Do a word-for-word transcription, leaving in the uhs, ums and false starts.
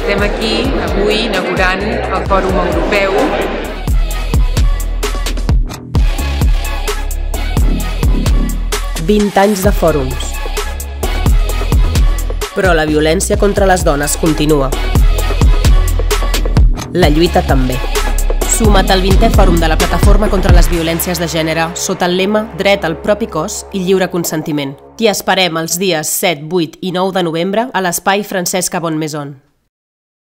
Estem aquí avui inaugurant el Fòrum Europeu. vint anys de fòrums. Però la violència contra les dones continua. La lluita també. Suma't al vintè Fòrum de la Plataforma contra les Violències de Gènere sota el lema Dret al propi cos i lliure consentiment. T'hi esperem els dies set, vuit i nou de novembre a l'Espai Francesca Bonnemaison.